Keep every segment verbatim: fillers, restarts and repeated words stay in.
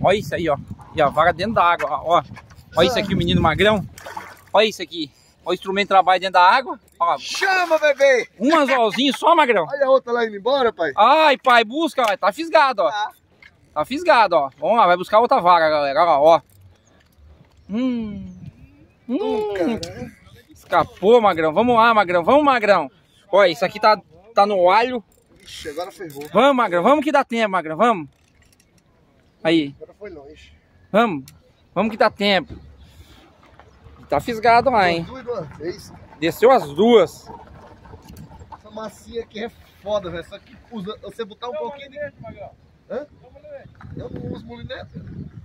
Olha isso aí, ó. E a vara dentro da água, ó. Olha isso aqui, o menino magrão. Olha isso aqui. Olha o instrumento de trabalho dentro da água. Ó. Chama, bebê! Um anzolzinho só, magrão. Olha a outra lá indo embora, pai. Ai, pai, busca, ó. Tá fisgado, ó. Tá. Tá fisgado, ó. Vamos lá, vai buscar outra vara, galera. Ó, ó. Hum. Hum. Hum, cara. Escapou, magrão. Vamos lá, magrão. Vamos, magrão. Olha, isso aqui tá, tá no alho. Ixi, agora ferrou. Vamos, magrão. Vamos que dá tempo, magrão. Vamos. Aí. Agora foi longe. Vamos. Vamos que dá tempo. Tá fisgado lá, hein? Duas de uma vez. Desceu as duas. Essa massinha aqui é foda, velho. Só que usa, você botar um pouquinho de... Hã? Eu não uso molinete.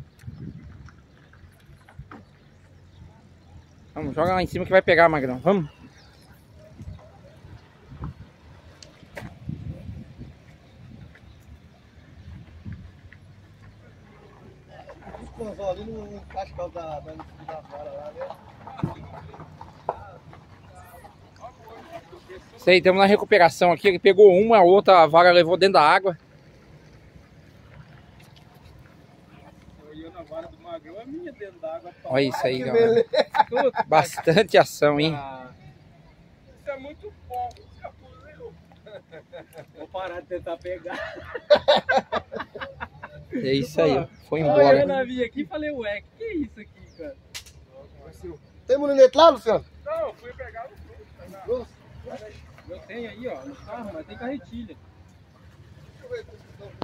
Vamos, joga lá em cima que vai pegar, magrão. Vamos. Os ali no cascal da, da, da vara lá, né? Isso aí, estamos na recuperação aqui. Ele pegou uma, a outra a vara levou dentro da água. Olhando a vara do magrão, a minha dentro da água. Olha isso aí, Que galera. beleza. Bastante ação, hein? Ah, isso é muito bom. Vou parar de tentar pegar. É isso aí, ó. Foi Olhando embora. a minha aqui e falei, ué, que é isso aqui, cara? Tem molinete lá, Luciano? Não, eu fui pegar no fruto. Eu tenho aí, ó, no carro, mas tem carretilha. Deixa eu ver.